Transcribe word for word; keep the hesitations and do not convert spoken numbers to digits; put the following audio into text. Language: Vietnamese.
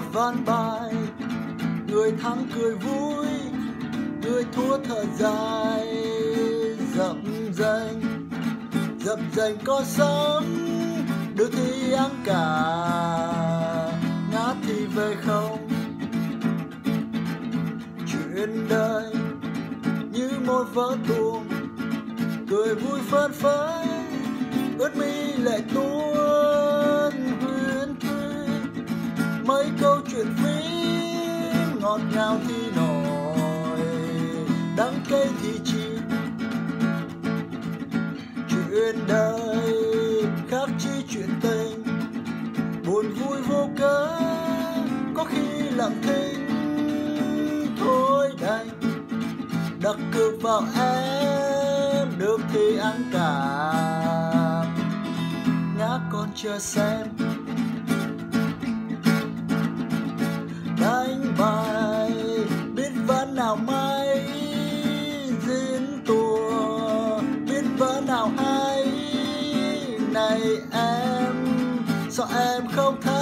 ván bài, người thắng cười vui, người thua thở dài. Dập dành, dập dành có sống, đưa thì ăn cả, ngã thì về không. Chuyện đời như một vở tuồng, cười vui phơn phới, ướt mi lệ tuôn huyễn thuyết. Mấy câu chuyện phím ngọt ngào thì nổi, đắng cay thì chìm. Chuyện đời khác chi chuyện tình, buồn vui vô cớ, có khi lặng thinh. Thôi đành đặt cược vào em, được thì ăn cả, ngã con chờ xem. Đánh bài biết ván nào may, diễn tùa biết ván nào hay. Này em, sao em không thấy